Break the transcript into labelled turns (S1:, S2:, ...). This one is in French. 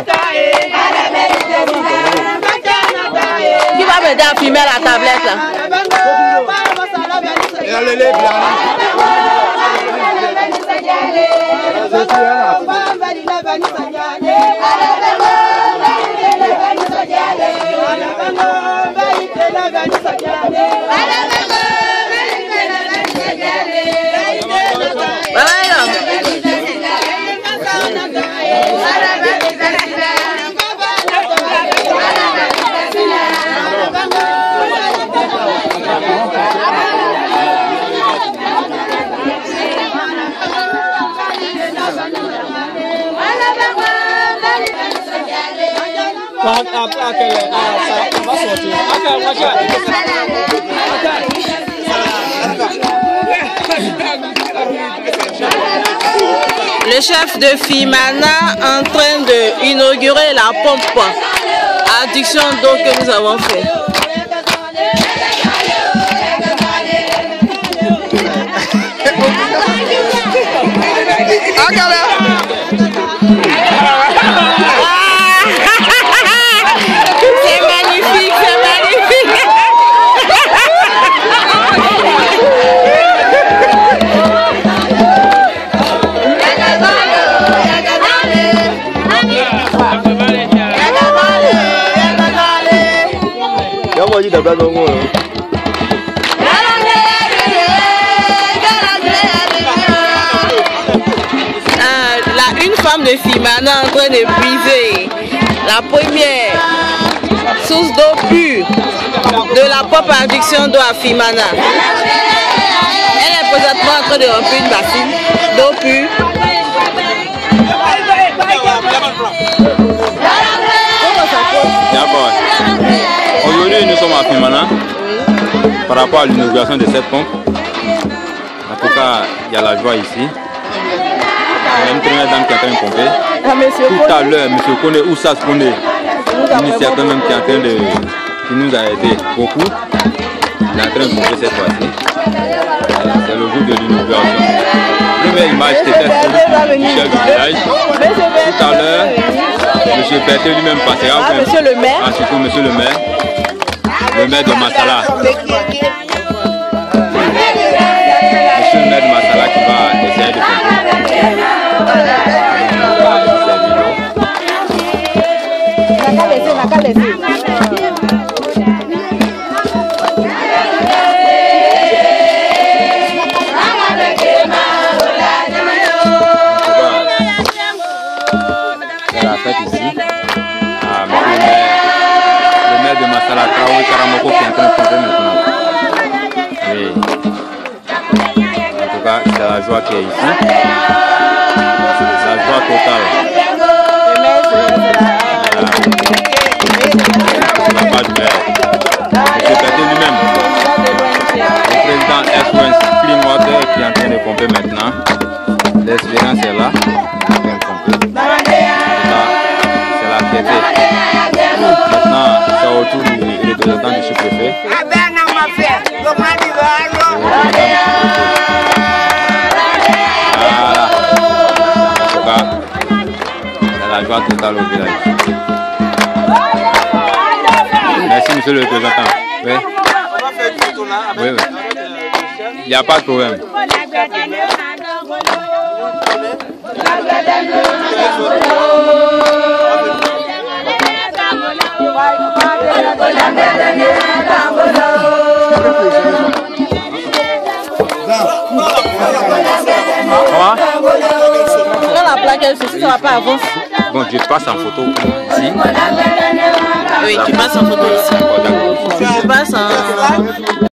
S1: Qui va m'aider à filmer la tablette là? Le chef de Fimana en train d'inaugurer la pompe à adduction d'eau que nous avons fait. C'est magnifique, c'est magnifique. Une femme de Fimana en train de puiser la première source d'eau pure de la pompe à adduction d'eau à Fimana. Elle est présentement en train de remplir une bassine d'eau pure.
S2: Aujourd'hui, nous sommes à Fimana par rapport à l'inauguration de cette pompe. En tout cas, il y a la joie ici. Il y a une première dame qui est en train de pomper. Tout à l'heure, M. Kone, Oussas Kone, l'initiateur même qui est en train de... qui nous a aidé beaucoup. Il est en train de pomper cette fois-ci. C'est le jour de l'inauguration. Première image, c'était sur le chef du village. Tout à l'heure, M. Berthe lui-même passera.
S1: Monsieur le maire.
S2: Surtout M. le maire. Le maire de Massala. Monsieur le maire de Massala qui va essayer de pomper. C'est la fête ici. Le maire de Massala, Traoré Karamoko, qui est en train de pomper maintenant. Et, en tout cas, c'est la joie qui est ici. La joie totale. La part du maire. M. Berthe lui-même. Le président S.O.N. Clean Water qui est en train de pomper maintenant. L'espérance est là. En train de pomper. C'est la fierté. Maintenant, c'est au tour du représentant du sous-préfet. Voilà. En tout cas, c'est la joie totale au village. Merci, monsieur le représentant. Oui. Oui, oui. Il n'y a pas de problème.
S1: La plaque, ça va pas avancer.
S2: Bon, je passe en photo ici.
S1: Oui, tu passes en photo ici. Tu passes en...